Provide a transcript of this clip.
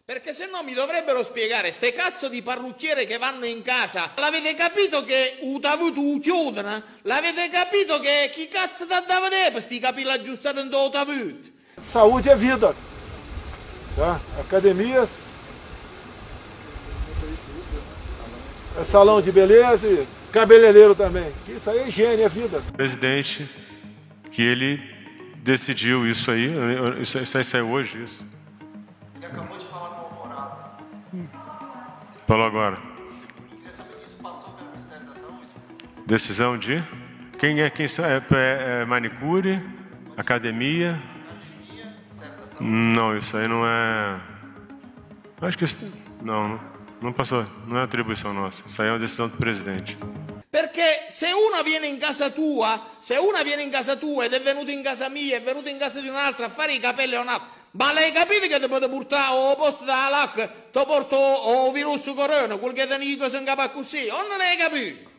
Perché se no mi dovrebbero spiegare ste cazzo di parrucchiere che vanno in casa. L'avete capito che utavuto chiudono? L'avete capito che chi cazzo da dava per questi capelli aggiustati in utavuto? Saúde é vida, tá? Academias, salão de beleza e cabeleireiro também. Isso aí é higiene, é vida. Presidente, que ele decidiu isso aí, isso aí saiu hoje, isso. Ele acabou de falar com o Alvorada. Falou agora. Isso passou pelo Ministério da Saúde? Decisão de? Quem sabe? É manicure, academia? Não, isso aí não é... Acho que isso... Não passou, não é atribuição nossa. Isso aí é uma decisão do presidente. Perché se una viene in casa tua, ed è venuta in casa mia, è venuta in casa di un'altra a fare i capelli a un'altra, ma lei capite che ti potete portare o posto dalla LAC, ti porto o virus corona, quel che te ne dico se in capo così, o non l'hai capito?